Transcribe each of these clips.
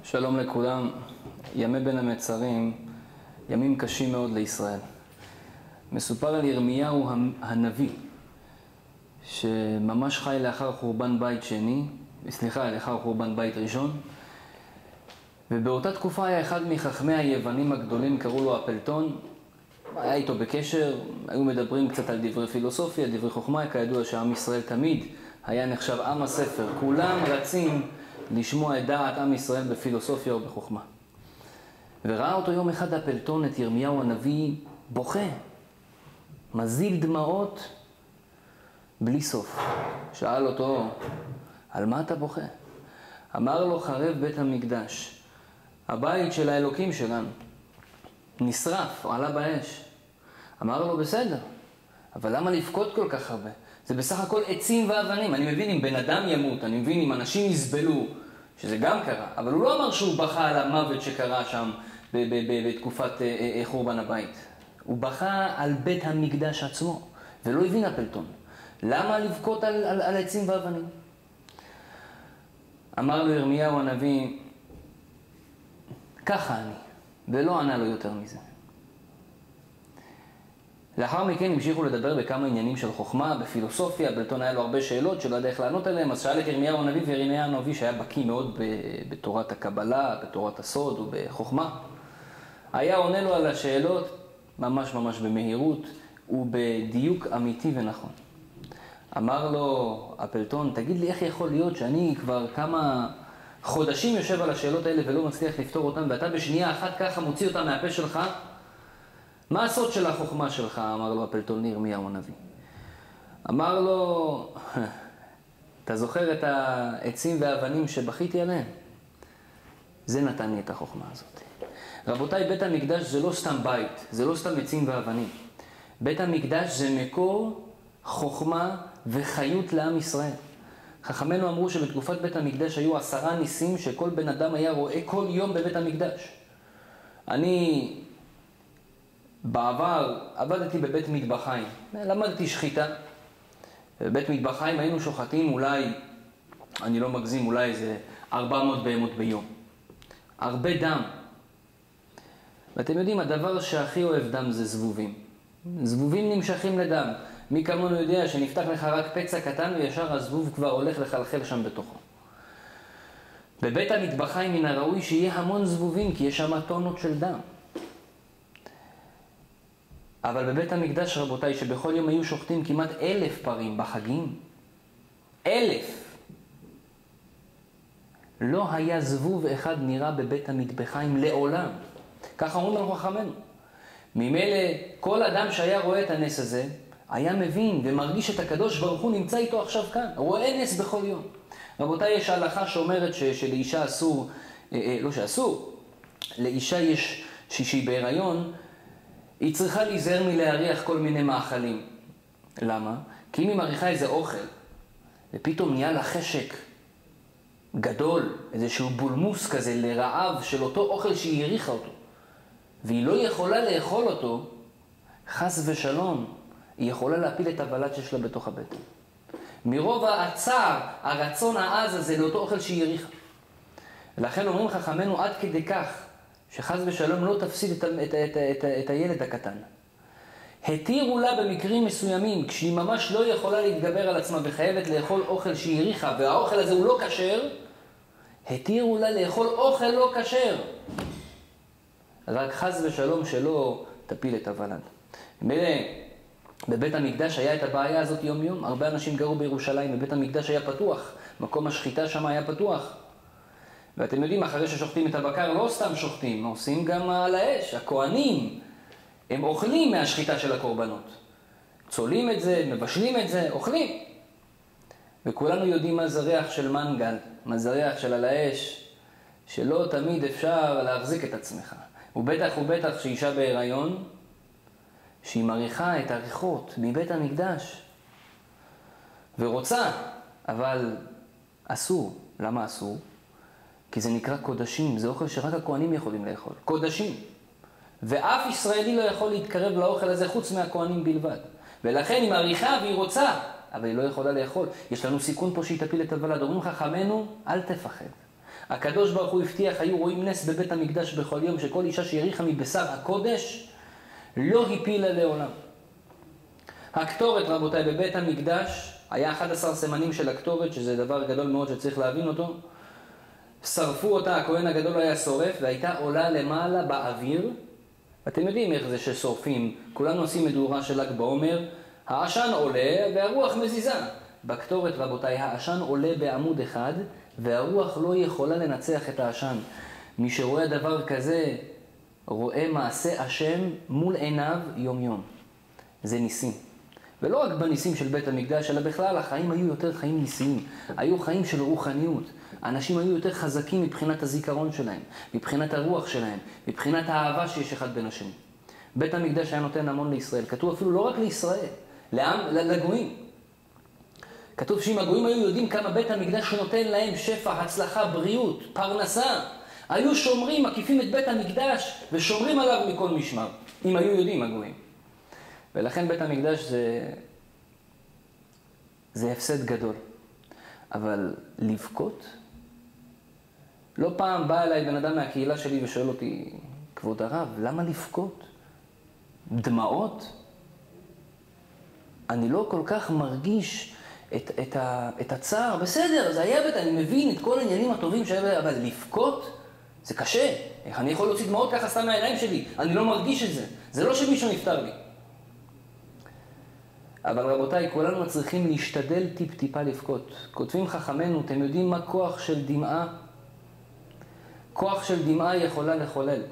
שלום לכולם. ימי בין המצרים, ימים קשים מאוד לישראל. מסופר על ירמיהו הנביא, שממש חי לאחר חורבן לאחר חורבן בית ראשון. ובאותה תקופה היה אחד מחכמי היוונים הגדולים, קראו לו אפלטון. היה איתו בקשר, היו מדברים קצת על דברי פילוסופיה, דברי חוכמה. כידוע שעם ישראל תמיד היה נחשב עם הספר. כולם רצים לשמוע את דעת עם ישראל בפילוסופיה ובחוכמה. וראה אותו יום אחד אפלטון, את ירמיהו הנביא, בוכה, מזיל דמעות בלי סוף. שאל אותו, על מה אתה בוכה? אמר לו, חרב בית המקדש, הבית של האלוקים שלנו, נשרף או עלה באש. אמר לו, בסדר, אבל למה לבכות כל כך הרבה? זה בסך הכל עצים ואבנים. אני מבין אם בן אדם ימות, אני מבין אם אנשים יסבלו, שזה גם קרה, אבל הוא לא אמר שהוא בכה על המוות שקרה שם בתקופת חורבן הבית. הוא בכה על בית המקדש עצמו, ולא הבין אפלטון. למה לבכות על עצים ואבנים? אמר לו ירמיהו הנביא, ככה אני, ולא ענה לו יותר מזה. לאחר מכן המשיכו לדבר בכמה עניינים של חוכמה, בפילוסופיה. אפלטון היה לו הרבה שאלות שלא ידע איך לענות עליהם, אז שאל את ירמיהו הנביא, וירמיהו הנביא שהיה בקיא מאוד בתורת הקבלה, בתורת הסוד ובחוכמה, היה עונה לו על השאלות ממש במהירות ובדיוק אמיתי ונכון. אמר לו אפלטון, תגיד לי איך יכול להיות שאני כבר כמה חודשים יושב על השאלות האלה ולא מצליח לפתור אותן, ואתה בשנייה אחת ככה מוציא אותן מהפה שלך? מה הסוד של החוכמה שלך? אמר לו אפלטון לירמיהו הנביא. אמר לו, אתה זוכר את העצים והאבנים שבכיתי עליהם? זה נתן לי את החוכמה הזאת. רבותיי, בית המקדש זה לא סתם בית, זה לא סתם עצים ואבנים. בית המקדש זה מקור חוכמה וחיות לעם ישראל. חכמינו אמרו שבתקופת בית המקדש היו 10 ניסים שכל בן אדם היה רואה כל יום בבית המקדש. אני בעבר עבדתי בבית מטבחיים, למדתי שחיטה. בבית מטבחיים היינו שוחטים אולי, אני לא מגזים, אולי איזה 400 בהמות ביום. הרבה דם. ואתם יודעים, הדבר שהכי אוהב דם זה זבובים. זבובים נמשכים לדם. מי כמונו יודע שנפתח לך רק פצע קטן וישר הזבוב כבר הולך לחלחל שם בתוכו. בבית המטבחיים מן הראוי שיהיה המון זבובים, כי יש שם טונות של דם. אבל בבית המקדש, רבותיי, שבכל יום היו שוחטים כמעט 1,000 פרים בחגים, 1,000. לא היה זבוב אחד נראה בבית המטבחיים לעולם. ככה אומרים לנו חכמינו. ממילא כל אדם שהיה רואה את הנס הזה, היה מבין ומרגיש את הקדוש ברוך הוא נמצא איתו עכשיו כאן. הוא רואה נס בכל יום. רבותיי, יש הלכה שאומרת שלאישה אסור, לא שאסור, לאישה יש שהיא בהיריון, היא צריכה להיזהר מלהריח כל מיני מאכלים. למה? כי אם היא מריחה איזה אוכל, ופתאום נהיה לה חשק גדול, איזשהו בולמוס כזה לרעב של אותו אוכל שהיא הריחה אותו, והיא לא יכולה לאכול אותו, חס ושלום, היא יכולה להפיל את הוולד שיש לה בתוך הבטן. מרוב הצער, הרצון העז הזה לאותו אוכל שהיא הריחה. לכן אומרים חכמינו עד כדי כך, שחס ושלום לא תפסיד את הילד הקטן. התירו לה במקרים מסוימים, כשהיא ממש לא יכולה להתגבר על עצמה וחייבת לאכול אוכל שהיא הריחה, והאוכל הזה הוא לא כשר, התירו לה לאכול אוכל לא כשר. רק חס ושלום שלא תפיל את הוולד. בבית המקדש היה את הבעיה הזאת יום יום. הרבה אנשים גרו בירושלים, בבית המקדש היה פתוח, מקום השחיטה שם היה פתוח. ואתם יודעים, אחרי ששוחטים את הבקר, לא סתם שוחטים, עושים גם על האש. הכהנים, הם אוכלים מהשחיטה של הקורבנות. צולים את זה, מבשלים את זה, אוכלים. וכולנו יודעים מה זה ריח של מנגל, מה זה ריח של על האש, שלא תמיד אפשר להחזיק את עצמך. ובטח שאישה בהיריון, שהיא מריחה את הריחות מבית המקדש, ורוצה, אבל אסור. למה אסור? כי זה נקרא קודשים, זה אוכל שרק הכהנים יכולים לאכול. קודשים. ואף ישראלי לא יכול להתקרב לאוכל הזה חוץ מהכהנים בלבד. ולכן היא מריחה והיא רוצה, אבל היא לא יכולה לאכול. יש לנו סיכון פה שהיא תפיל את הוולד. אומרים חכמינו, אל תפחד. הקדוש ברוך הוא הבטיח, היו רואים נס בבית המקדש בכל יום, שכל אישה שהריחה מבשר הקודש לא הפילה לעולם. הקטורת, רבותיי, בבית המקדש, היה 11 סימנים של הקטורת, שזה דבר גדול מאוד שצריך להבין אותו. שרפו אותה, הכהן הגדול היה שורף, והייתה עולה למעלה באוויר. אתם יודעים איך זה ששורפים, כולנו עושים מדורה של ל"ג בעומר, העשן עולה והרוח מזיזה. בקטורת, רבותיי, העשן עולה בעמוד אחד, והרוח לא יכולה לנצח את העשן. מי שרואה דבר כזה, רואה מעשה השם מול עיניו יום יום. זה ניסים. ולא רק בניסים של בית המקדש, אלא בכלל החיים היו יותר חיים ניסיים. היו חיים של רוחניות. האנשים היו יותר חזקים מבחינת הזיכרון שלהם, מבחינת הרוח שלהם, מבחינת האהבה שיש אחד בין השני. בית המקדש היה נותן המון לישראל. כתוב אפילו לא רק לישראל, לגויים. כתוב שאם הגויים היו יודעים כמה בית המקדש נותן להם שפע, הצלחה, בריאות, פרנסה, היו שומרים, מקיפים את בית המקדש ושומרים עליו מכל משמר, אם היו יודעים הגויים. ולכן בית המקדש זה הפסד גדול. אבל לבכות? לא פעם בא אליי בן אדם מהקהילה שלי ושואל אותי, כבוד הרב, למה לבכות? דמעות? אני לא כל כך מרגיש את הצער. בסדר, זה היה אני מבין את כל העניינים הטובים שהיה, אבל לבכות? זה קשה. איך אני יכול להוציא דמעות ככה סתם מהעיניים שלי? אני לא מרגיש את זה. זה לא שמישהו נפטר לי. אבל רבותיי, כולנו צריכים להשתדל טיפה לבכות. כותבים חכמינו, אתם יודעים מה כוח של דמעה? כוח של דמעה יכולה לחולל.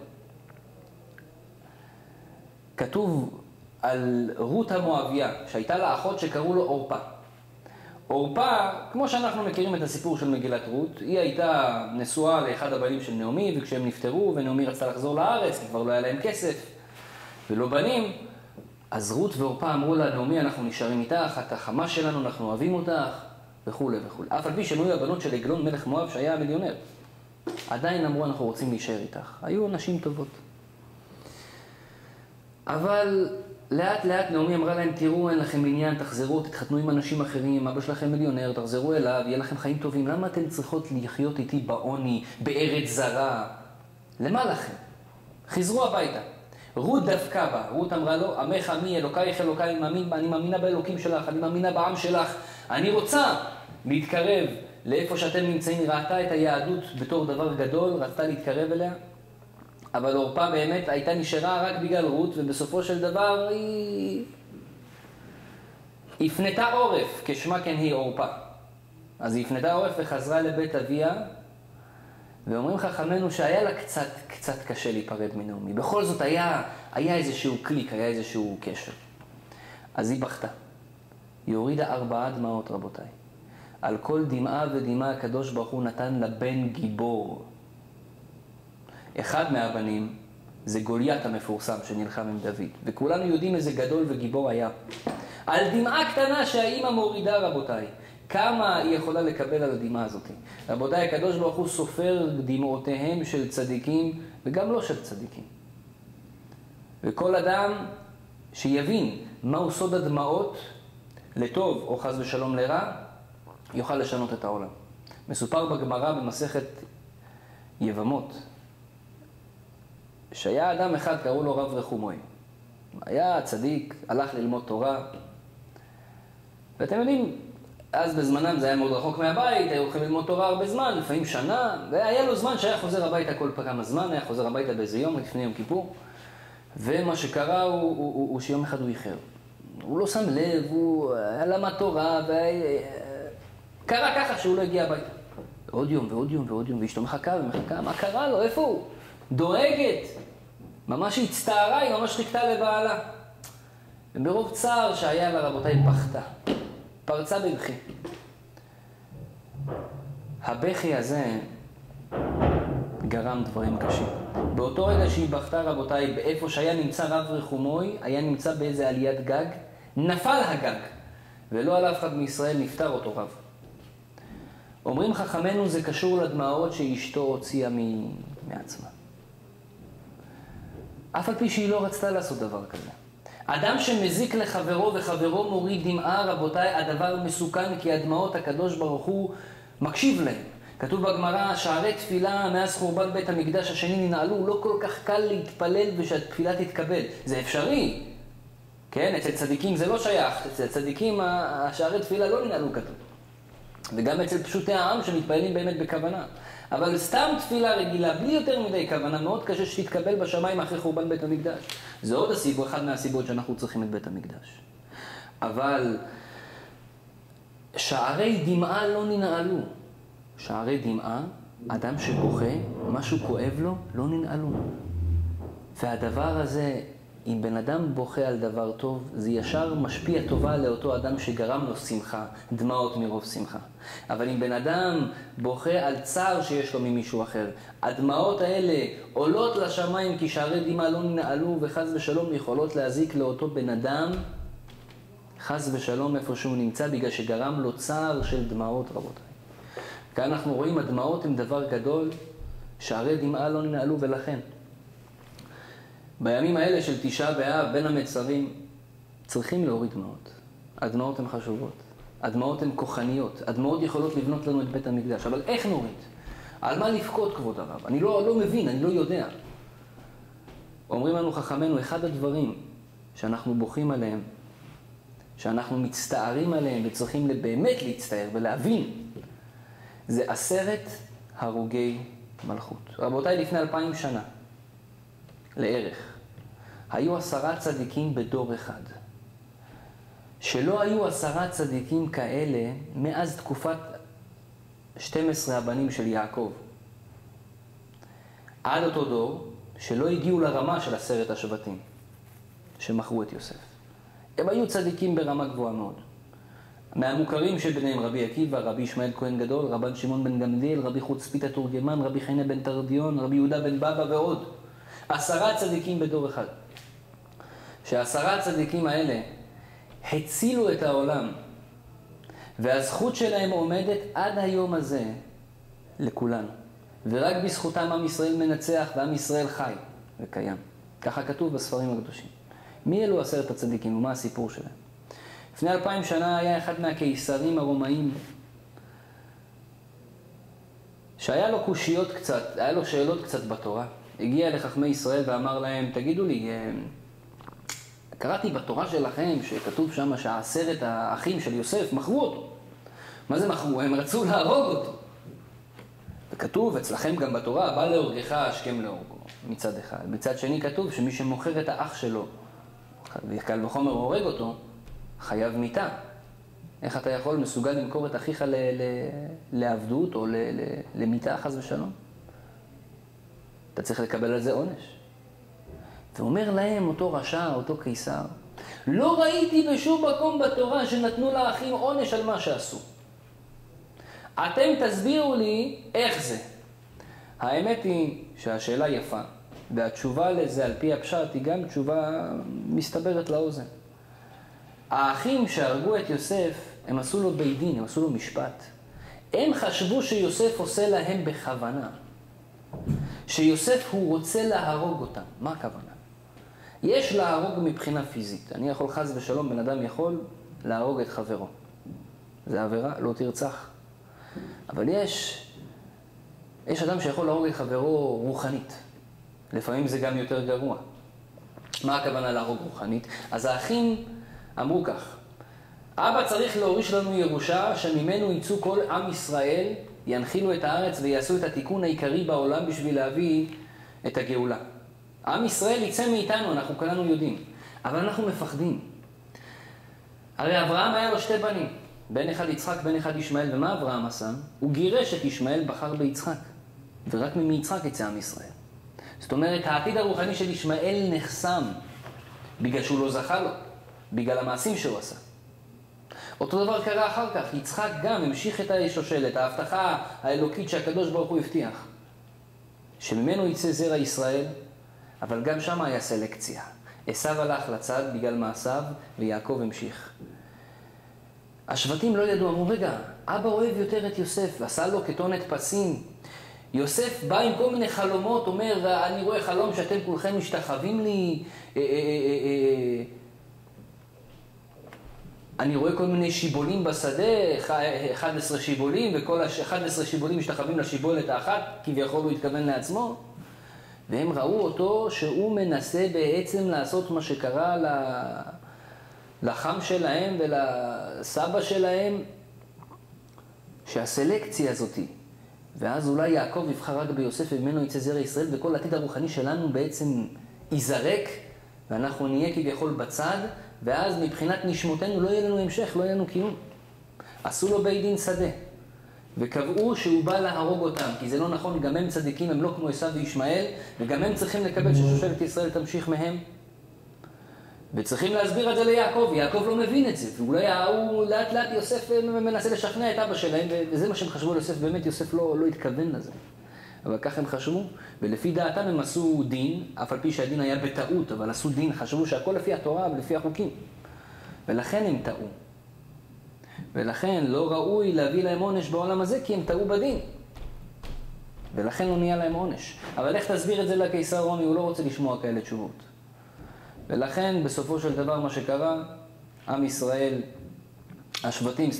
כתוב על רות המואביה, שהייתה לה אחות שקראו לו אורפה. אורפה, כמו שאנחנו מכירים את הסיפור של מגילת רות, היא הייתה נשואה לאחד הבנים של נעמי, וכשהם נפטרו, ונעמי רצתה לחזור לארץ, כי כבר לא היה להם כסף ולא בנים, אז רות ואורפה אמרו לה, נעמי, אנחנו נשארים איתך, את החמה שלנו, אנחנו אוהבים אותך, וכו' וכו'. אף על פי שהם היו הבנות של עגלון מלך מואב שהיה מיליונר. עדיין אמרו, אנחנו רוצים להישאר איתך. היו נשים טובות. אבל לאט לאט נעמי אמרה להם, תראו, אין לכם עניין, תחזרו, תתחתנו עם אנשים אחרים, אבא שלכם מיליונר, תחזרו אליו, יהיה לכם חיים טובים. למה אתן צריכות לחיות איתי בעוני, בארץ זרה? למה לכם? חזרו הביתה. רות דווקא בה, רות אמרה לו, עמך עמי, אלוקייך אלוקיי, אני מאמינה באלוקים שלך, אני מאמינה בעם שלך, אני רוצה להתקרב לאיפה שאתם נמצאים. היא ראתה את היהדות בתור דבר גדול, רצתה להתקרב אליה, אבל אורפה באמת הייתה נשארה רק בגלל רות, ובסופו של דבר היא הפנתה עורף, כשמה כן היא אורפה. אז היא הפנתה עורף וחזרה לבית אביה, ואומרים חכמינו שהיה לה קצת קשה להיפרד מנעמי. בכל זאת היה איזשהו קליק, היה איזשהו קשר. אז היא בכתה. היא הורידה 4 דמעות, רבותיי. על כל דמעה ודמעה הקדוש ברוך הוא נתן לבן גיבור. אחד מהבנים זה גוליית המפורסם שנלחם עם דוד. וכולנו יודעים איזה גדול וגיבור היה. על דמעה קטנה שהאימא מורידה, רבותיי. כמה היא יכולה לקבל על הדמעה הזאת? רבותיי, הקדוש ברוך הוא סופר דמעותיהם של צדיקים וגם לא של צדיקים. וכל אדם שיבין מהו סוד הדמעות, לטוב או חס ושלום לרע, יוכל לשנות את העולם. מסופר בגמרא במסכת יבמות, שהיה אדם אחד, קראו לו רב רחומוי. היה צדיק, הלך ללמוד תורה, ואתם יודעים, אז בזמנם זה היה מאוד רחוק מהבית, היו הולכים ללמוד תורה הרבה זמן, לפעמים שנה, והיה לו זמן שהיה חוזר הביתה כל כמה זמן, היה חוזר הביתה באיזה יום לפני יום כיפור, ומה שקרה הוא שיום אחד הוא איחר. הוא לא שם לב, הוא למד תורה, קרה ככה שהוא לא הגיע הביתה. עוד יום ועוד יום ועוד יום, ואשתו מחכה ומחכה, מה קרה לו? איפה הוא? דואגת. ממש היא הצטערה, היא ממש חיכתה לבעלה. וברוב צער שהיה לה, רבותיי, בכתה. פרצה בבכי. הבכי הזה גרם דברים קשים. באותו רגע שהיא בכתה, רבותיי, באיפה שהיה נמצא רב רחומוי, היה נמצא באיזה עליית גג, נפל הגג, ולא על אף אחד מישראל נפטר אותו רב. אומרים חכמינו, זה קשור לדמעות שאשתו הוציאה מעצמה. אף על פי שהיא לא רצתה לעשות דבר כזה. אדם שמזיק לחברו וחברו מוריד דמעה, רבותיי, הדבר מסוכן, כי הדמעות הקדוש ברוך הוא מקשיב להם. כתוב בגמרא, שערי תפילה מאז חורבן בית המקדש השני ננעלו, לא כל כך קל להתפלל ושהתפילה תתקבל. זה אפשרי. כן, אצל צדיקים זה לא שייך. אצל צדיקים השערי תפילה לא ננעלו כתוב. וגם אצל פשוטי העם שמתפללים באמת בכוונה. אבל סתם תפילה רגילה, בלי יותר מדי כוונה, מאוד קשה שתתקבל בשמיים אחרי חורבן בית המקדש. זה עוד אחד מהסיבות שאנחנו צריכים את בית המקדש. אבל שערי דמעה לא ננעלו. שערי דמעה, אדם שבוכה, משהו כואב לו, לא ננעלו. והדבר הזה, אם בן אדם בוכה על דבר טוב, זה ישר משפיע טובה לאותו אדם שגרם לו שמחה, דמעות מרוב שמחה. אבל אם בן אדם בוכה על צער שיש לו ממישהו אחר, הדמעות האלה עולות לשמיים כי שערי דמעה לא ננעלו, וחס ושלום יכולות להזיק לאותו בן אדם, חס ושלום איפה שהוא נמצא, בגלל שגרם לו צער של דמעות רבותיי. כאן אנחנו רואים הדמעות הם דבר גדול, שערי דמעה לא ננעלו, ולכן בימים האלה של תשעה באב בין המצרים צריכים להוריד דמעות. הדמעות הן חשובות, הדמעות הן כוחניות, הדמעות יכולות לבנות לנו את בית המקדש, אבל איך נוריד? על מה לבכות כבוד הרב? אני לא מבין, אני לא יודע. אומרים לנו חכמינו, אחד הדברים שאנחנו בוכים עליהם, שאנחנו מצטערים עליהם וצריכים באמת להצטער ולהבין, זה 10 הרוגי מלכות. רבותיי, לפני 2000 שנה, לערך, היו 10 צדיקים בדור אחד. שלא היו 10 צדיקים כאלה מאז תקופת 12 הבנים של יעקב. עד אותו דור שלא הגיעו לרמה של 10 השבטים שמכרו את יוסף. הם היו צדיקים ברמה גבוהה מאוד. מהמוכרים שביניהם רבי עקיבא, רבי ישמעאל כהן גדול, רבן שמעון בן גמליאל, רבי חוצפית התורגמן, רבי חנינא בן תרדיון, רבי יהודה בן בבא ועוד. 10 צדיקים בדור אחד. ש10 הצדיקים האלה הצילו את העולם, והזכות שלהם עומדת עד היום הזה לכולנו. ורק בזכותם עם ישראל מנצח ועם ישראל חי וקיים. ככה כתוב בספרים הקדושים. מי אלו 10 הצדיקים ומה הסיפור שלהם? לפני 2000 שנה היה אחד מהקיסרים הרומאים שהיה לו קושיות קצת, היה לו שאלות קצת בתורה. הגיע לחכמי ישראל ואמר להם, תגידו לי, קראתי בתורה שלכם שכתוב שם ש10 האחים של יוסף מכרו אותו. מה זה מכרו? הם רצו להרוג אותו. וכתוב אצלכם גם בתורה, בא להורגך השכם להורגו, מצד אחד. מצד שני כתוב שמי שמוכר את האח שלו, וקל וחומר הורג אותו, חייב מיתה. איך אתה יכול מסוגל למכור את אחיך לעבדות או למיתה חס ושלום? אתה צריך לקבל על זה עונש. ואומר להם אותו רשע, אותו קיסר, לא ראיתי בשום מקום בתורה שנתנו לאחים עונש על מה שעשו. אתם תסבירו לי איך זה. האמת היא שהשאלה יפה, והתשובה לזה על פי הפשט היא גם תשובה מסתברת לאוזן. האחים שהרגו את יוסף, הם עשו לו בית דין, הם עשו לו משפט. הם חשבו שיוסף עושה להם בכוונה. שיוסף הוא רוצה להרוג אותם. מה הכוונה? יש להרוג מבחינה פיזית. אני יכול חס ושלום, בן אדם יכול להרוג את חברו. זה עבירה, לא תרצח. אבל יש אדם שיכול להרוג את חברו רוחנית. לפעמים זה גם יותר גרוע. מה הכוונה להרוג רוחנית? אז האחים אמרו כך, אבא צריך להוריש לנו ירושה שממנו יצאו כל עם ישראל, ינחילו את הארץ ויעשו את התיקון העיקרי בעולם בשביל להביא את הגאולה. עם ישראל יצא מאיתנו, אנחנו כולנו יודעים, אבל אנחנו מפחדים. הרי אברהם היה לו 2 בנים, בן אחד יצחק, בן אחד ישמעאל, ומה אברהם עשה? הוא גירש את ישמעאל, בחר ביצחק, ורק מיצחק יצא עם ישראל. זאת אומרת, העתיד הרוחני של ישמעאל נחסם, בגלל שהוא לא זכה לו, בגלל המעשים שהוא עשה. אותו דבר קרה אחר כך, יצחק גם המשיך את השושלת, ההבטחה האלוקית שהקדוש ברוך הוא הבטיח, שממנו יצא זרע ישראל, אבל גם שם היה סלקציה. עשיו הלך לצד בגלל מעשיו, ויעקב המשיך. השבטים לא ידעו, אמרו, רגע, אבא אוהב יותר את יוסף, עשה לו כתונת פסים. יוסף בא עם כל מיני חלומות, אומר, אני רואה חלום שאתם כולכם משתחווים לי, אני רואה כל מיני שיבולים בשדה, 11 שיבולים, וכל 11 שיבולים משתחווים לשיבולת האחת, כביכול הוא התכוון לעצמו. והם ראו אותו שהוא מנסה בעצם לעשות מה שקרה לחם שלהם ולסבא שלהם, שהסלקציה הזאת. ואז אולי יעקב יבחר רק ביוסף וממנו יצא זרע ישראל, וכל העתיד הרוחני שלנו בעצם ייזרק, ואנחנו נהיה כביכול בצד, ואז מבחינת נשמותינו לא יהיה לנו המשך, לא יהיה לנו קיום. עשו לו בית דין שדה, וקבעו שהוא בא להרוג אותם, כי זה לא נכון, גם הם צדיקים, הם לא כמו עשיו וישמעאל, וגם הם צריכים לקבל ששושלת ישראל תמשיך מהם. וצריכים להסביר את זה ליעקב, יעקב לא מבין את זה, ואולי הוא לאט לאט יוסף מנסה לשכנע את אבא שלהם, וזה מה שהם חשבו על יוסף, באמת יוסף לא התכוון לזה. אבל כך הם חשבו, ולפי דעתם הם עשו דין, אף על פי שהדין היה בטעות, אבל עשו דין, חשבו שהכל לפי התורה ולפי החוקים. ולכן הם טעו. ולכן לא ראוי להביא להם עונש בעולם הזה, כי הם טעו בדין. ולכן לא נהיה להם עונש. אבל איך תסביר את זה לקיסר רומי? הוא לא רוצה לשמוע כאלה תשובות. ולכן בסופו של דבר מה שקרה, עם ישראל, השבטים,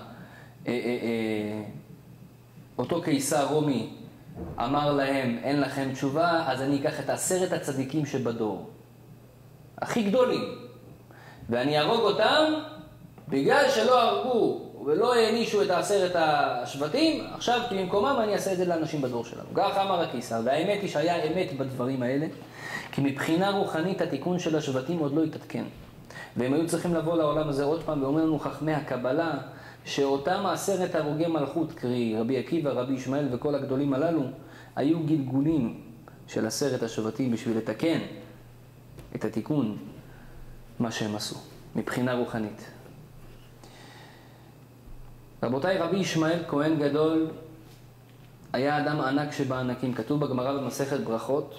אותו קיסר רומי אמר להם, אין לכם תשובה, אז אני אקח את 10 הצדיקים שבדור, הכי גדולים, ואני ארוג אותם בגלל שלא הרגו ולא הענישו את 10 השבטים, עכשיו במקומם אני אעשה את זה לאנשים בדור שלנו. כך אמר הקיסר, והאמת היא שהיה אמת בדברים האלה, כי מבחינה רוחנית התיקון של השבטים עוד לא התעדכן. והם היו צריכים לבוא לעולם הזה עוד פעם, ואומר לנו חכמי הקבלה, שאותם 10 הרוגי מלכות, קרי רבי עקיבא, רבי ישמעאל וכל הגדולים הללו, היו גלגולים של 10 השבטים בשביל לתקן את התיקון, מה שהם עשו, מבחינה רוחנית. רבותיי, רבי ישמעאל כהן גדול היה אדם ענק שבענקים. כתוב בגמרא במסכת ברכות,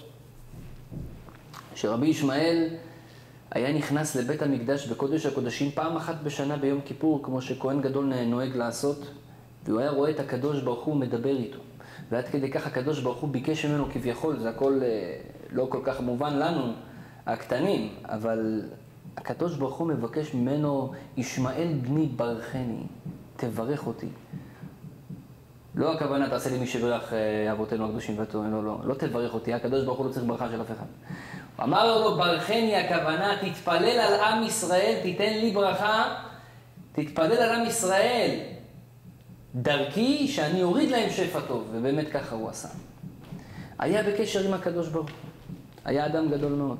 שרבי ישמעאל היה נכנס לבית המקדש בקודש הקודשים פעם אחת בשנה ביום כיפור, כמו שכהן גדול נוהג לעשות, והוא היה רואה את הקדוש ברוך הוא מדבר איתו. ועד כדי כך הקדוש ברוך הוא ביקש ממנו כביכול, זה הכל לא כל כך מובן לנו, הקטנים, אבל הקדוש ברוך הוא מבקש ממנו, ישמעאל בני ברכני, תברך אותי. לא הכוונה תעשה לי מי שברך אבותינו הקדושים והטובים, לא תברך אותי, הקדוש ברוך הוא לא צריך ברכה של אף אחד. אמר לו, ברכני הכוונה, תתפלל על עם ישראל, תיתן לי ברכה, תתפלל על עם ישראל, דרכי שאני אוריד להם שפע טוב, ובאמת ככה הוא עשה. היה בקשר עם הקדוש ברוך הוא, היה אדם גדול מאוד.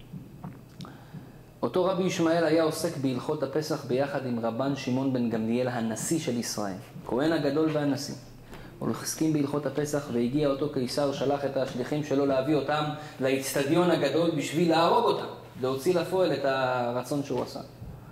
אותו רבי ישמעאל היה עוסק בהלכות הפסח ביחד עם רבן שמעון בן גמליאל, הנשיא של ישראל, כהן הגדול והנשיא. הולכים בהלכות הפסח, והגיע אותו קיסר, שלח את השליחים שלו להביא אותם לאצטדיון הגדול בשביל להרוג אותם, להוציא לפועל את הרצון שהוא עשה.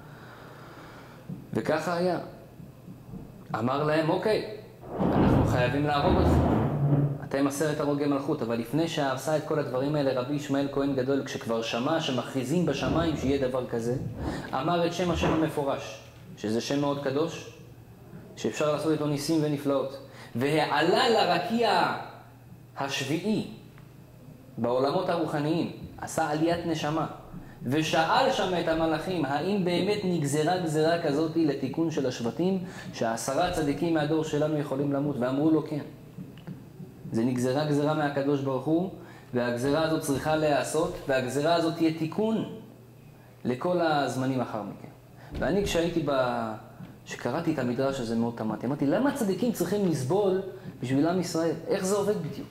וככה היה. אמר להם, אוקיי, אנחנו חייבים להרוג אתכם. אתם 10 הרוגי מלכות, אבל לפני שעשה את כל הדברים האלה, רבי ישמעאל כהן גדול, כשכבר שמע שמכריזים בשמיים שיהיה דבר כזה, אמר את שם השם המפורש, שזה שם מאוד קדוש, שאפשר לעשות איתו ניסים ונפלאות. והעלה לרקיע השביעי בעולמות הרוחניים, עשה עליית נשמה, ושאל שם את המלאכים, האם באמת נגזרה גזרה כזאת לתיקון של השבטים, ש10 צדיקים מהדור שלנו יכולים למות, ואמרו לו כן. זה נגזרה גזרה מהקדוש ברוך הוא, והגזרה הזאת צריכה להיעשות, והגזרה הזאת תהיה תיקון לכל הזמנים אחר מכן. ואני שקראתי את המדרש הזה מאוד תמתי, אמרתי, למה הצדיקים צריכים לסבול בשביל עם ישראל? איך זה עובד בדיוק?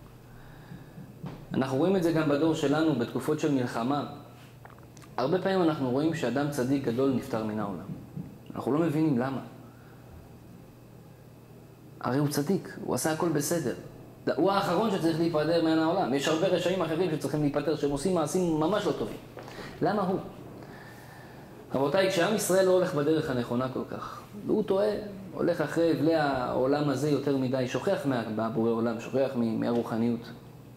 אנחנו רואים את זה גם בדור שלנו, בתקופות של מלחמה. הרבה פעמים אנחנו רואים שאדם צדיק גדול נפטר מן העולם. אנחנו לא מבינים למה. הרי הוא צדיק, הוא עשה הכל בסדר. הוא האחרון שצריך להיפטר מן העולם. יש הרבה רשעים אחרים שצריכים להיפטר, שהם עושים מעשים ממש לא טובים. למה הוא? רבותיי, כשעם ישראל לא הולך בדרך הנכונה כל כך, והוא טועה, הולך אחרי אבלי העולם הזה יותר מדי, שוכח מהבורא עולם, שוכח מהרוחניות.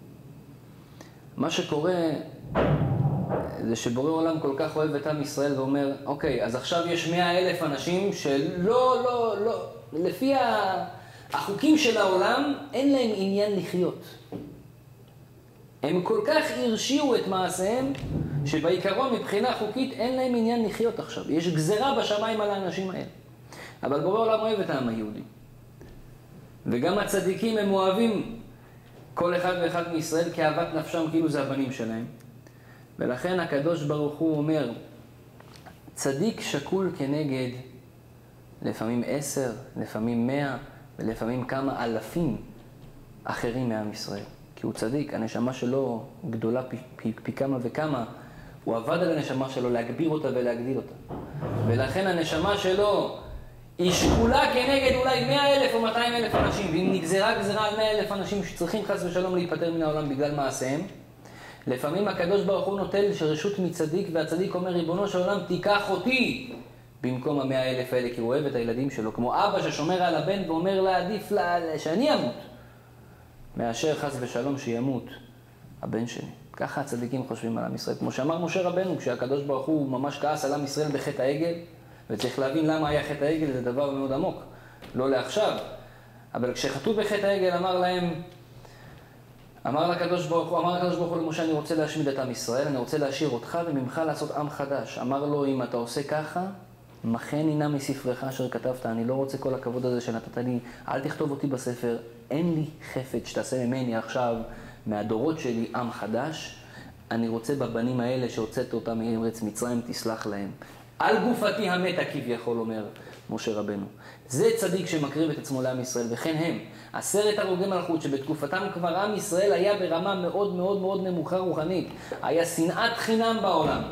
מה שקורה זה שבורא עולם כל כך אוהב את עם ישראל ואומר, אוקיי, אז עכשיו יש 100,000 אנשים שלא, לפי החוקים של העולם, אין להם עניין לחיות. הם כל כך הרשיעו את מעשיהם, שבעיקרון מבחינה חוקית אין להם עניין לחיות עכשיו. יש גזרה בשמיים על האנשים האלה. אבל בורא עולם אוהב את העם היהודי. וגם הצדיקים הם אוהבים כל אחד ואחד מישראל כאהבת נפשם, כאילו זה הבנים שלהם. ולכן הקדוש ברוך הוא אומר, צדיק שקול כנגד לפעמים 10, לפעמים 100, ולפעמים כמה אלפים אחרים מעם ישראל. כי הוא צדיק, הנשמה שלו גדולה פי כמה וכמה, הוא עבד על הנשמה שלו להגביר אותה ולהגדיל אותה. ולכן הנשמה שלו היא שקולה כנגד אולי 100,000 או 200,000 אנשים, ואם נגזרה גזרה על 100,000 אנשים שצריכים חס ושלום להיפטר מן העולם בגלל מעשיהם, לפעמים הקדוש ברוך הוא נוטל שרשות מצדיק, והצדיק אומר, ריבונו של עולם, תיקח אותי במקום 100,000 האלה, כי הוא אוהב את הילדים שלו, כמו אבא ששומר על הבן ואומר לה, עדיף לה שאני אמות, מאשר חס ושלום שימות הבן שלי. ככה הצדיקים חושבים על עם ישראל. כמו שאמר משה רבנו, כשהקדוש ברוך הוא ממש כעס על עם ישראל בחטא העגל, וצריך להבין למה היה חטא העגל, זה דבר מאוד עמוק, לא לעכשיו. אבל כשחטאו בחטא העגל אמר לקדוש ברוך הוא למשה, אני רוצה להשמיד את עם ישראל, אני רוצה להשאיר אותך וממך לעשות עם חדש. אמר לו, אם אתה עושה ככה, מחני נא מספרך אשר כתבת, אני לא רוצה כל הכבוד הזה שנתת לי, אל תכתוב אותי בספר, אין לי חפץ שתעשה ממני עכשיו, מהדורות שלי, עם חדש. אני רוצה בבנים האלה שהוצאת אותם מארץ מצרים, תסלח להם. על גופתי המתה כביכול, אומר משה רבנו. זה צדיק שמקריב את עצמו לעם ישראל, וכן הם. 10 הרוגי מלכות שבתקופתם כבר עם ישראל היה ברמה מאוד מאוד מאוד נמוכה רוחנית. היה שנאת חינם בעולם.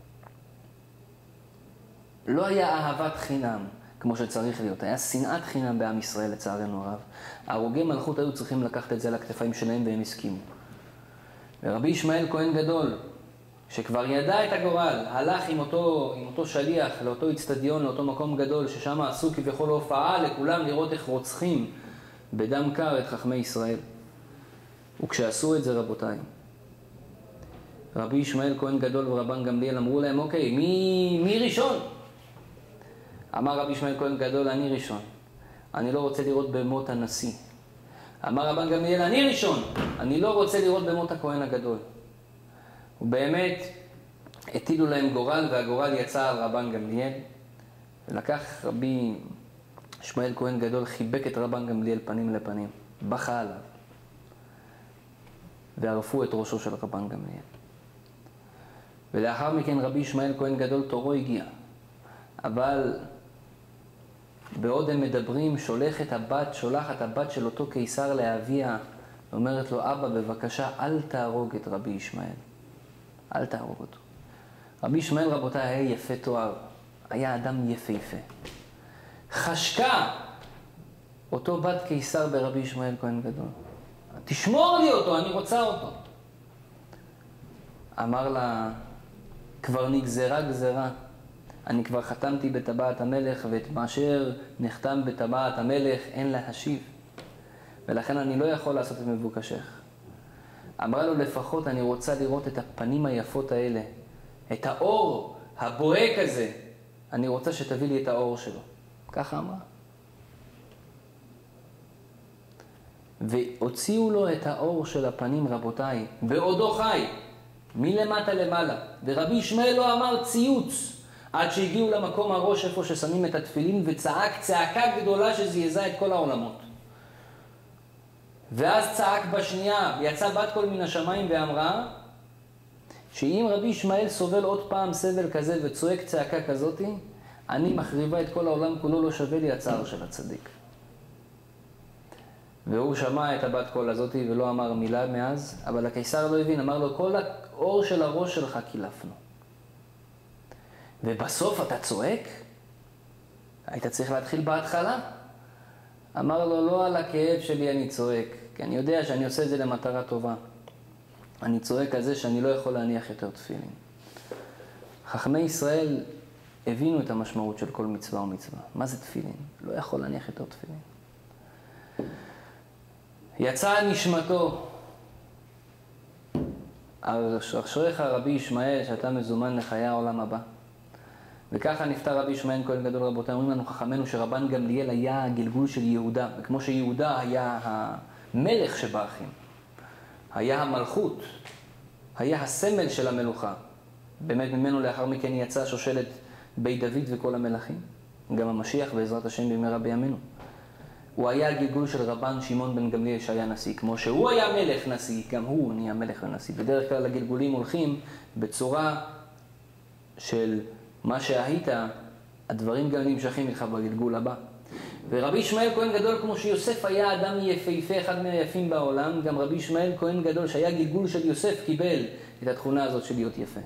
לא היה אהבת חינם כמו שצריך להיות. היה שנאת חינם בעם ישראל לצערנו הרב. הרוגי מלכות היו צריכים לקחת את זה לכתפיים שלהם והם הסכימו. ורבי ישמעאל כהן גדול, שכבר ידע את הגורל, הלך עם אותו שליח לאותו אצטדיון, לאותו מקום גדול, ששם עשו כביכול הופעה לכולם לראות איך רוצחים בדם קר את חכמי ישראל. וכשעשו את זה, רבותיי, רבי ישמעאל כהן גדול ורבן גמליאל אמרו להם, אוקיי, מי ראשון? אמר רבי ישמעאל כהן גדול, אני ראשון. אני לא רוצה לראות במות הנשיא. אמר רבן גמליאל, אני ראשון. אני לא רוצה לראות במות הכהן הגדול. ובאמת הטילו להם גורל, והגורל יצא על רבן גמליאל. ולקח רבי ישמעאל כהן גדול, חיבק את רבן גמליאל פנים לפנים. בכה עליו. וערפו את ראשו של רבן גמליאל. ולאחר מכן רבי ישמעאל כהן גדול תורו הגיע. אבל בעוד הם מדברים, שולחת הבת של אותו קיסר לאביה, ואומרת לו, אבא, בבקשה, אל תהרוג את רבי ישמעאל. אל תהרוג אותו. רבי ישמעאל, רבותיי, היה יפה תואר. היה אדם יפהפה. חשקה אותו בת קיסר ברבי ישמעאל כהן גדול. תשמור לי אותו, אני רוצה אותו. אמר לה, כבר נגזרה גזרה. אני כבר חתמתי בטבעת המלך, ואת מאשר נחתם בטבעת המלך אין להשיב. ולכן אני לא יכול לעשות את מבוקשך. אמרה לו, לפחות אני רוצה לראות את הפנים היפות האלה, את האור הבוהק הזה. אני רוצה שתביא לי את האור שלו. ככה אמרה. והוציאו לו את האור של הפנים, רבותיי, בעודו חי, מלמטה למעלה. ורבי ישמעאל לא אמר ציוץ, עד שהגיעו למקום הראש איפה ששמים את התפילין, וצעק צעקה גדולה שזעזעה את כל העולמות. ואז צעק בשנייה, יצא בת קול מן השמיים ואמרה, שאם רבי ישמעאל סובל עוד פעם סבל כזה וצועק צעקה כזאת, אני מחריבה את כל העולם כולו, לא שווה לי הצער של הצדיק. והוא שמע את הבת קול הזאת ולא אמר מילה מאז, אבל הקיסר לא הבין, אמר לו, כל האור של הראש שלך קילפנו. ובסוף אתה צועק? היית צריך להתחיל בהתחלה? אמר לו, לא על הכאב שלי אני צועק, כי אני יודע שאני עושה את זה למטרה טובה. אני צועק על זה שאני לא יכול להניח יותר תפילין. חכמי ישראל הבינו את המשמעות של כל מצווה ומצווה. מה זה תפילין? לא יכול להניח יותר תפילין. יצא נשמתו. אשריך רבי ישמעאל שאתה מזומן לחיי העולם הבא. וככה נפטר רבי ישמעאל כהן גדול. רבותיי, אומרים לנו חכמינו שרבן גמליאל היה הגלגול של יהודה, וכמו שיהודה היה המלך שבאחים, היה המלכות, היה הסמל של המלוכה. באמת ממנו לאחר מכן יצא שושלת בית דוד וכל המלכים. גם המשיח בעזרת השם במהרה בימינו. הוא היה הגלגול של רבן שמעון בן גמליאל שהיה נשיא. כמו שהוא היה מלך נשיא, גם הוא נהיה מלך ונשיא. בדרך כלל הגלגולים הולכים בצורה של מה שהיית, הדברים גם נמשכים איתך בגלגול הבא. ורבי ישמעאל כהן גדול, כמו שיוסף היה אדם יפהפה, אחד מהיפים בעולם, גם רבי ישמעאל כהן גדול שהיה גלגול של יוסף קיבל את התכונה הזאת של להיות יפה.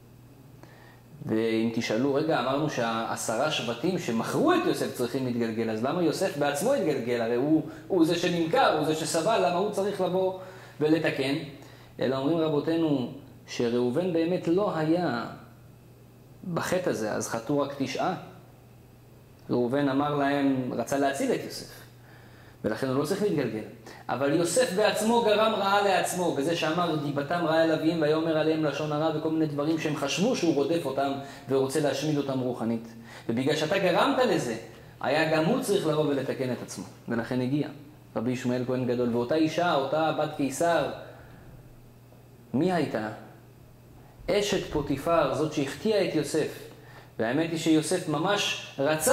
ואם תשאלו, רגע, אמרנו שה10 שבטים שמכרו את יוסף צריכים להתגלגל, אז למה יוסף בעצמו התגלגל? הרי הוא זה שנמכר, הוא זה שסבל, למה הוא צריך לבוא ולתקן? אלא אומרים רבותינו שראובן באמת לא היה בחטא הזה, אז חטאו רק 9. ראובן אמר להם, רצה להציל את יוסף, ולכן הוא לא צריך להתגלגל. אבל יוסף בעצמו גרם רעה לעצמו, בזה שאמר דיבתם רעה אל אביהם, ויאמר עליהם לשון הרע וכל מיני דברים שהם חשבו שהוא רודף אותם ורוצה להשמיד אותם רוחנית. ובגלל שאתה גרמת לזה, היה גם הוא צריך לבוא ולתקן את עצמו, ולכן הגיע רבי ישמעאל כהן גדול. ואותה אישה, אותה בת קיסר, מי הייתה? אשת פוטיפר, זאת שהחטיאה את יוסף. והאמת היא שיוסף ממש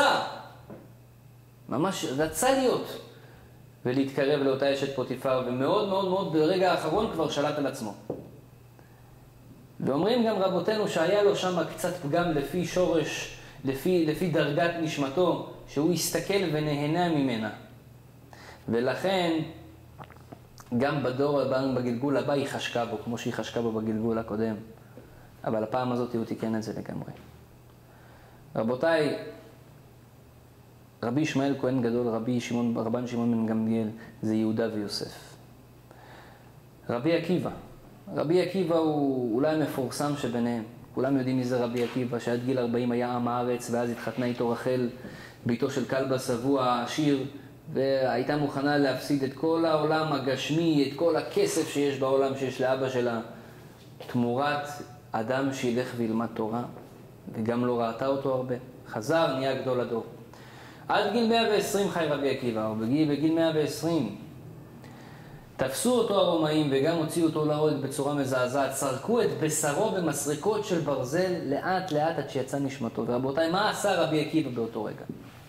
רצה להיות ולהתקרב לאותה אשת פוטיפר, ומאוד מאוד מאוד ברגע האחרון כבר שלט על עצמו. ואומרים גם רבותינו שהיה לו שם קצת פגם לפי שורש, לפי דרגת נשמתו, שהוא הסתכל ונהנה ממנה. ולכן גם בדור הבא, בגלגול הבא, היא חשקה בו, כמו שהיא חשקה בו בגלגול הקודם. אבל הפעם הזאת הוא תיקן את זה לגמרי. רבותיי, רבי ישמעאל כהן גדול, רבן שמעון בן גמליאל, זה יהודה ויוסף. רבי עקיבא הוא אולי המפורסם שביניהם. כולם יודעים מי זה רבי עקיבא, שעד גיל 40 היה עם הארץ, ואז התחתנה איתו רחל, ביתו של כלבא שבוע העשיר, והייתה מוכנה להפסיד את כל העולם הגשמי, את כל הכסף שיש בעולם שיש לאבא שלה, תמורת אדם שילך וילמד תורה, וגם לא ראתה אותו הרבה. חזר, נהיה גדול הדור. עד גיל 120 חי רבי עקיבא, ובגיל 120 תפסו אותו הרומאים וגם הוציאו אותו להורג בצורה מזעזעת, סרקו את בשרו במסרקות של ברזל לאט לאט עד שיצא נשמתו. ורבותיי, מה עשה רבי עקיבא באותו רגע?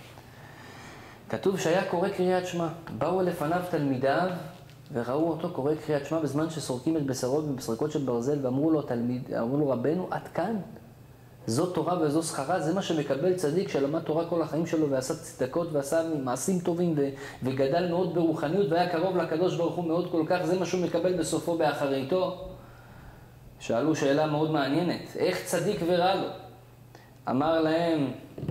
כתוב שהיה קורא קריאת שמע. באו לפניו תלמידיו וראו אותו קורא קריאת שמע בזמן שסורקים את בשרו במסרקות של ברזל, ואמרו לו רבנו, עד כאן? זו תורה וזו שכרה, זה מה שמקבל צדיק שלמד תורה כל החיים שלו ועשה צדקות ועשה מעשים טובים וגדל מאוד ברוחניות והיה קרוב לקדוש ברוך הוא מאוד כל כך, זה מה שהוא מקבל בסופו באחריתו. שאלו שאלה מאוד מעניינת, איך צדיק ורע לו? אמר להם,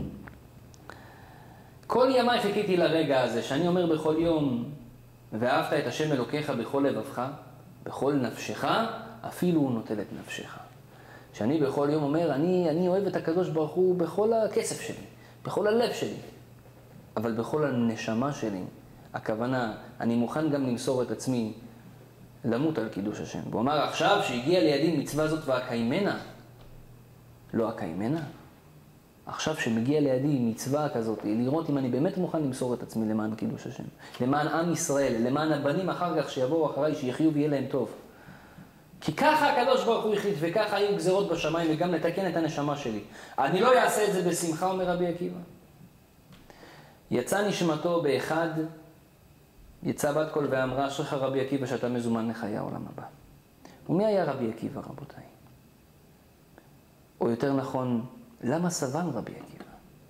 כל ימי חיכיתי לרגע הזה, שאני אומר בכל יום, ואהבת את השם אלוקיך בכל לבבך, בכל נפשך, אפילו הוא נוטל את נפשך. שאני בכל יום אומר, אני אוהב את הקדוש ברוך הוא בכל הכסף שלי, בכל הלב שלי, אבל בכל הנשמה שלי. הכוונה, אני מוכן גם למסור את עצמי למות על קידוש השם. הוא אמר, עכשיו שהגיע לידי מצווה זאת והקיימנה, לא הקיימנה. עכשיו שמגיע לידי מצווה כזאת, לראות אם אני באמת מוכן למסור את עצמי למען קידוש השם, למען עם ישראל, למען הבנים אחר כך שיבואו אחריי, שיחיו ויהיה להם טוב. כי ככה הקדוש ברוך הוא החליט, וככה היו גזרות בשמיים, וגם לתקן את הנשמה שלי. אני לא אעשה את זה בשמחה, אומר רבי עקיבא. יצא נשמתו באחד, יצא בת קול ואמרה, אשריך רבי עקיבא שאתה מזומן לחיי העולם הבא. ומי היה רבי עקיבא, רבותיי? או יותר נכון, למה סבל רבי עקיבא?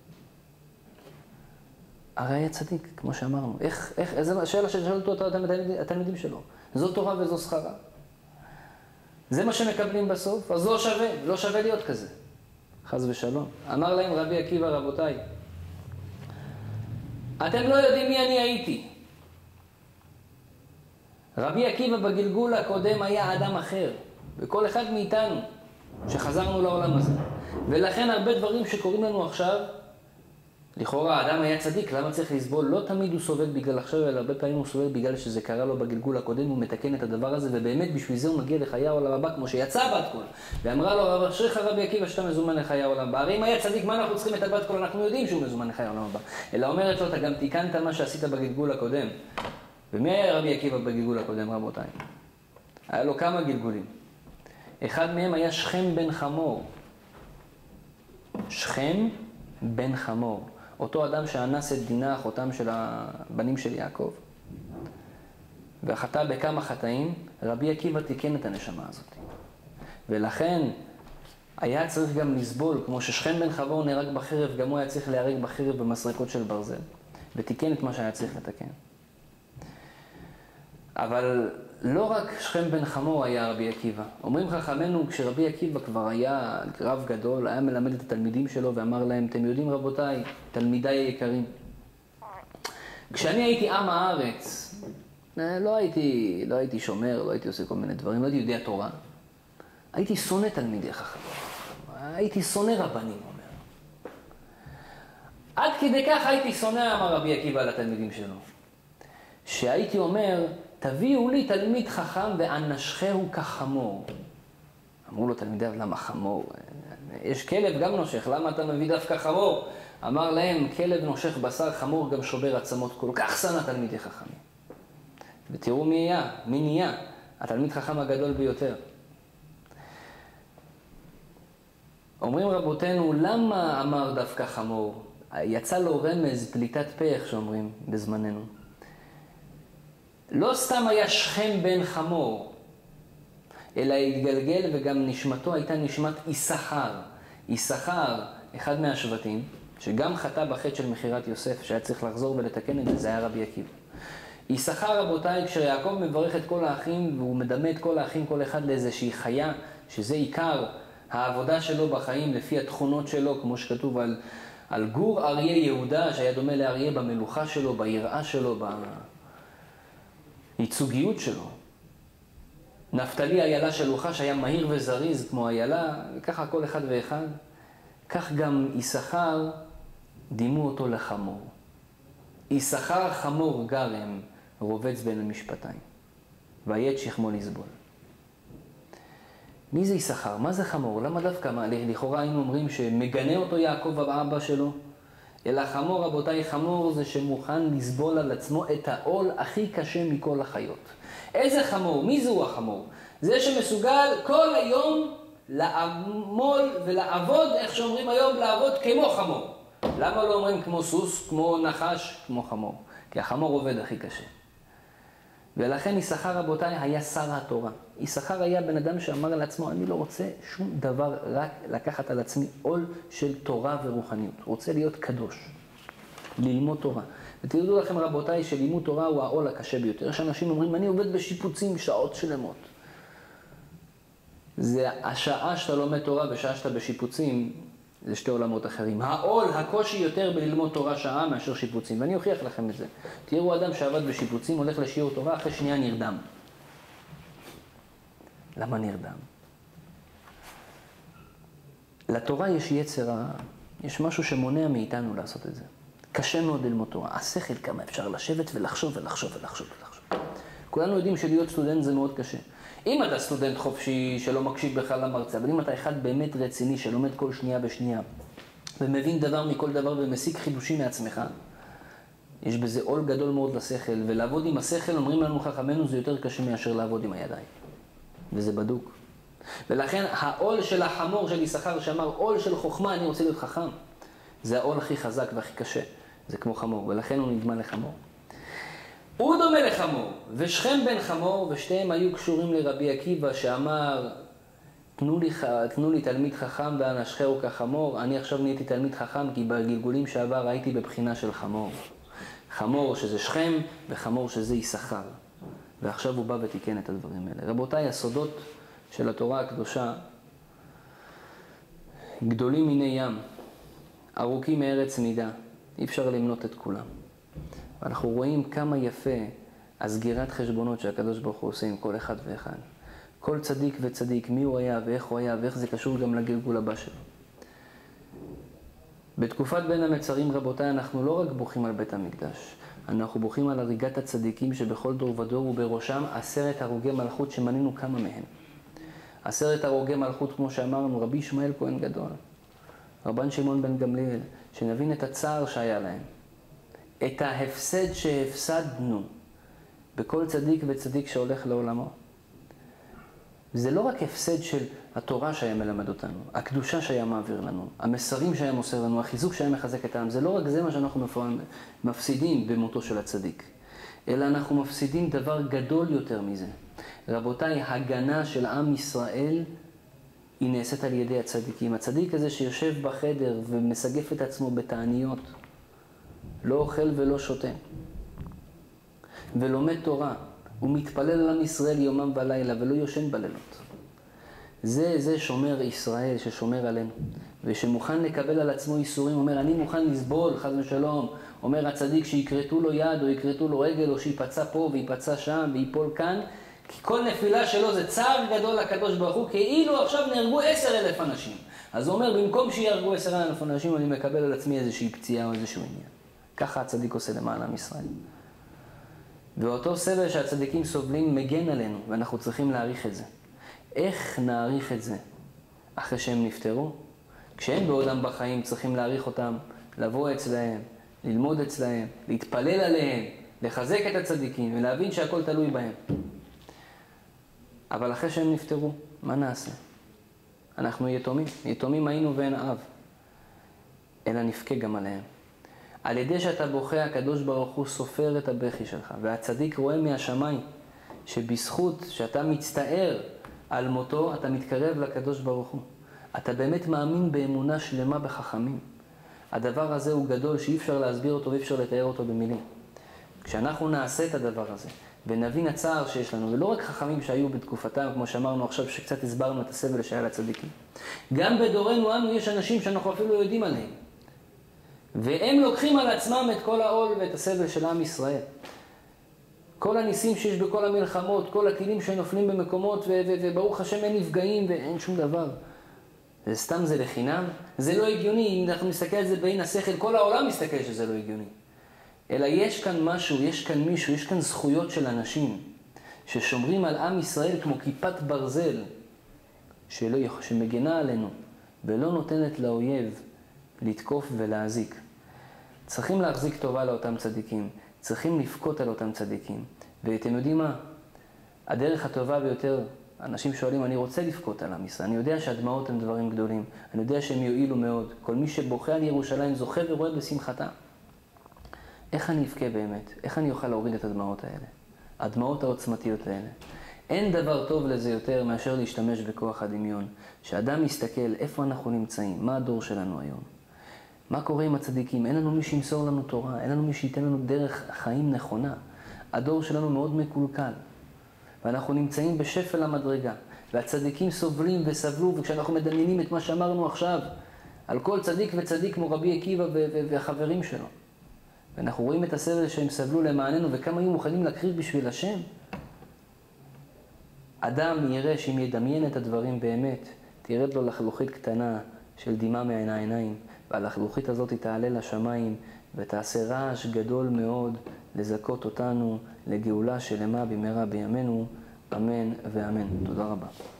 הרי היה צדיק, כמו שאמרנו. איזו שאלה ששאלו אותו התלמידים שלו. זו תורה וזו שכרה. זה מה שמקבלים בסוף, אז לא שווה להיות כזה. חס ושלום. אמר להם רבי עקיבא, רבותיי, אתם לא יודעים מי אני הייתי. רבי עקיבא בגלגול הקודם היה אדם אחר, וכל אחד מאיתנו שחזרנו לעולם הזה. ולכן הרבה דברים שקוראים לנו עכשיו, לכאורה האדם היה צדיק, למה צריך לסבול? לא תמיד הוא סובל בגלל עכשיו, אלא הרבה פעמים הוא סובל בגלל שזה קרה לו בגלגול הקודם, הוא מתקן את הדבר הזה, ובאמת בשביל זה הוא מגיע לחיי העולם הבא, כמו שיצא בת קול. ואמרה לו, אשריך רבי עקיבא שאתה מזומן לחיי העולם הבא. הרי אם היה צדיק, מה אנחנו צריכים את הבת קול? אנחנו יודעים שהוא מזומן לחיי העולם הבא. אלא אומרת לו, אתה גם תיקנת מה שעשית בגלגול הקודם. ומי היה רבי עקיבא בגלגול הקודם, רבותיי? היה לו כמה גלגולים. אחד מהם היה שכם בן חמור. שכם בן חמור. אותו אדם שאנס את דינה, אחותם של הבנים של יעקב. והחטא בכמה חטאים, רבי עקיבא תיקן את הנשמה הזאת. ולכן היה צריך גם לסבול, כמו ששכם בן חמור נהרג בחרב, גם הוא היה צריך להיהרג בחרב במסרקות של ברזל. ותיקן את מה שהיה צריך לתקן. אבל לא רק שכם בן חמור היה רבי עקיבא. אומרים חכמינו, כשרבי עקיבא כבר היה רב גדול, היה מלמד את התלמידים שלו ואמר להם, אתם יודעים רבותיי, תלמידיי היקרים, כשאני הייתי עם הארץ, לא הייתי שומר, לא הייתי עושה כל מיני דברים, לא הייתי יודע תורה. הייתי שונא תלמידי חכמים. הייתי שונא רבנים, אומר. עד כדי כך הייתי שונא, אמר רבי עקיבא לתלמידים שלו. שהייתי אומר, תביאו לי תלמיד חכם ואנשכהו כחמור. אמרו לו תלמידיו, למה חמור? יש כלב גם נושך, למה אתה מביא דווקא חמור? אמר להם, כלב נושך בשר, חמור גם שובר עצמות, כל כך שנא תלמידי חכמים. ותראו מי נהיה, התלמיד חכם הגדול ביותר. אומרים רבותינו, למה אמר דווקא חמור? יצא לו רמז, פליטת פה, איך שאומרים בזמננו. לא סתם היה שכם בן חמור, אלא התגלגל וגם נשמתו הייתה נשמת יששכר. יששכר, אחד מהשבטים, שגם חטא בחטא של מכירת יוסף, שהיה צריך לחזור ולתקן את זה, זה היה רבי עקיבא. יששכר, רבותיי, כשיעקב מברך את כל האחים, והוא מדמה את כל האחים, כל אחד לאיזושהי חיה, שזה עיקר העבודה שלו בחיים, לפי התכונות שלו, כמו שכתוב על גור אריה יהודה, שהיה דומה לאריה במלוכה שלו, ביראה שלו, ייצוגיות שלו. נפתלי איילה שלוחה שהיה מהיר וזריז כמו איילה, וככה כל אחד ואחד. כך גם יששכר דימו אותו לחמור. יששכר חמור גרם רובץ בין המשפטיים, ויית שכמו לסבול. מי זה יששכר? מה זה חמור? למה דווקא? לכאורה היינו אומרים שמגנה אותו יעקב האבא שלו, אלא חמור, רבותיי, חמור זה שמוכן לסבול על עצמו את העול הכי קשה מכל החיות. איזה חמור? מי זהו החמור? זה שמסוגל כל היום לעמול ולעבוד, איך שאומרים היום, לעבוד כמו חמור. למה לא אומרים כמו סוס, כמו נחש, כמו חמור? כי החמור עובד הכי קשה. ולכן יששכר, רבותיי, היה שר התורה. יששכר היה בן אדם שאמר לעצמו, אני לא רוצה שום דבר, רק לקחת על עצמי עול של תורה ורוחניות. רוצה להיות קדוש, ללמוד תורה. ותדעו לכם, רבותיי, שלימוד תורה הוא העול הקשה ביותר. יש אנשים אומרים, אני עובד בשיפוצים שעות שלמות. זה השעה שאתה לומד תורה ושעה שאתה בשיפוצים, זה שתי עולמות אחרים. העול, הקושי יותר בללמוד תורה שעה מאשר שיפוצים. ואני אוכיח לכם את זה. תראו אדם שעבד בשיפוצים, הולך לשיעור תורה, אחרי שנייה נרדם. למה נרדם? לתורה יש יצר רע, יש משהו שמונע מאיתנו לעשות את זה. קשה מאוד ללמוד תורה. השכל כמה אפשר לשבת ולחשוב ולחשוב ולחשוב ולחשוב. כולנו יודעים שלהיות סטודנט זה מאוד קשה. אם אתה סטודנט חופשי שלא מקשיב בכלל למרצה, אבל אם אתה אחד באמת רציני שלומד כל שנייה בשנייה, ומבין דבר מכל דבר ומסיק חידושים מעצמך, יש בזה עול גדול מאוד לשכל, ולעבוד עם השכל, אומרים לנו חכמינו, זה יותר קשה מאשר לעבוד עם הידיים. וזה בדוק. ולכן העול של החמור של יששכר שאמר, עול של חוכמה, אני רוצה להיות חכם. זה העול הכי חזק והכי קשה. זה כמו חמור, ולכן הוא נדמה לחמור. הוא דומה לחמור, ושכם בן חמור, ושתיהם היו קשורים לרבי עקיבא שאמר, תנו לי תלמיד חכם ואנשכהו כחמור. אני עכשיו נהייתי תלמיד חכם כי בגלגולים שעבר הייתי בבחינה של חמור. חמור שזה שכם וחמור שזה יששכר. ועכשיו הוא בא ותיקן את הדברים האלה. רבותיי, הסודות של התורה הקדושה גדולים מיני ים, ארוכים מארץ נידה. אי אפשר למנות את כולם. ואנחנו רואים כמה יפה הסגירת חשבונות שהקדוש ברוך הוא עושה עם כל אחד ואחד. כל צדיק וצדיק, מי הוא היה ואיך הוא היה ואיך זה קשור גם לגלגול הבא שלו. בתקופת בין המצרים, רבותיי, אנחנו לא רק בוכים על בית המקדש, אנחנו בוכים על הריגת הצדיקים שבכל דור ודור, ובראשם 10 הרוגי מלכות שמנינו כמה מהם. 10 הרוגי מלכות, כמו שאמרנו, רבי ישמעאל כהן גדול, רבן שמעון בן גמליאל, שנבין את הצער שהיה להם, את ההפסד שהפסדנו בכל צדיק וצדיק שהולך לעולמו. זה לא רק הפסד של התורה שהיה מלמד אותנו, הקדושה שהיה מעביר לנו, המסרים שהיה מוסר לנו, החיזוק שהיה מחזק את העם, זה לא רק זה מה שאנחנו מפסידים במותו של הצדיק, אלא אנחנו מפסידים דבר גדול יותר מזה. רבותיי, הגנה של עם ישראל היא נעשית על ידי הצדיקים. הצדיק הזה שיושב בחדר ומסגף את עצמו בתעניות, לא אוכל ולא שותה, ולומד תורה, הוא מתפלל על עם ישראל יומם ולילה ולא יושן בלילות. זה שומר ישראל ששומר עלינו, ושמוכן לקבל על עצמו איסורים, אומר אני מוכן לסבול, חס ושלום, אומר הצדיק שיקרטו לו יד או יקרטו לו רגל או שיפצע פה ויפצע שם ויפול כאן, כי כל נפילה שלו זה צער גדול לקדוש ברוך הוא, כאילו עכשיו נהרגו 10,000 אנשים. אז הוא אומר, במקום שיהרגו 10,000 אנשים, אני מקבל על עצמי איזושהי פציעה או איזשהו עניין. ככה הצדיק עושה למען עם ישראל. ואותו סבל שהצדיקים סובלים מגן עלינו, ואנחנו צריכים להעריך את זה. איך נעריך את זה? אחרי שהם נפטרו? כשהם בעודם בחיים צריכים להעריך אותם, לבוא אצלהם, ללמוד אצלהם, להתפלל עליהם, לחזק את הצדיקים ולהבין שהכל תלוי בהם. אבל אחרי שהם נפטרו, מה נעשה? אנחנו יתומים. יתומים היינו ואין אב. אלא נבכה גם עליהם. על ידי שאתה בוכה, הקדוש ברוך הוא סופר את הבכי שלך. והצדיק רואה מהשמיים שבזכות שאתה מצטער על מותו, אתה מתקרב לקדוש ברוך הוא. אתה באמת מאמין באמונה שלמה בחכמים. הדבר הזה הוא גדול שאי אפשר להסביר אותו ואי אפשר לתאר אותו במילים. כשאנחנו נעשה את הדבר הזה, ונבין הצער שיש לנו, ולא רק חכמים שהיו בתקופתם, כמו שאמרנו עכשיו, שקצת הסברנו את הסבל שהיה לצדיקים. גם בדורנו אנו יש אנשים שאנחנו אפילו לא יודעים עליהם. והם לוקחים על עצמם את כל העול ואת הסבל של עם ישראל. כל הניסים שיש בכל המלחמות, כל הטילים שנופלים במקומות, וברוך השם אין נפגעים ואין שום דבר. זה סתם, זה לחינם? זה לא הגיוני. אם אנחנו נסתכל על זה בין השכל, כל העולם מסתכל שזה לא הגיוני. אלא יש כאן משהו, יש כאן מישהו, יש כאן זכויות של אנשים ששומרים על עם ישראל כמו כיפת ברזל שמגנה עלינו ולא נותנת לאויב לתקוף ולהזיק. צריכים להחזיק טובה לאותם צדיקים, צריכים לפקות על אותם צדיקים. ואתם יודעים מה? הדרך הטובה ביותר, אנשים שואלים, אני רוצה לפקות על עם ישראל, אני יודע שהדמעות הם דברים גדולים, אני יודע שהם יועילו מאוד. כל מי שבוכה על ירושלים זוכה ורואה בשמחתה. איך אני אבכה באמת? איך אני אוכל להוריד את הדמעות האלה? הדמעות העוצמתיות האלה. אין דבר טוב לזה יותר מאשר להשתמש בכוח הדמיון. שאדם מסתכל איפה אנחנו נמצאים, מה הדור שלנו היום. מה קורה עם הצדיקים? אין לנו מי שימסור לנו תורה, אין לנו מי שייתן לנו דרך חיים נכונה. הדור שלנו מאוד מקולקל. ואנחנו נמצאים בשפל המדרגה. והצדיקים סובלים וסבלו, וכשאנחנו מדמיינים את מה שאמרנו עכשיו, על כל צדיק וצדיק כמו רבי עקיבא והחברים שלו. ואנחנו רואים את הסבל שהם סבלו למעננו, וכמה היו מוכנים להקריב בשביל השם. אדם יראה שאם ידמיין את הדברים באמת, תרד לו לחלוכית קטנה של דמעה מעין העיניים, והלחלוכית הזאת תעלה לשמיים, ותעשה רעש גדול מאוד לזכות אותנו לגאולה שלמה במהרה בימינו, אמן ואמן. תודה רבה.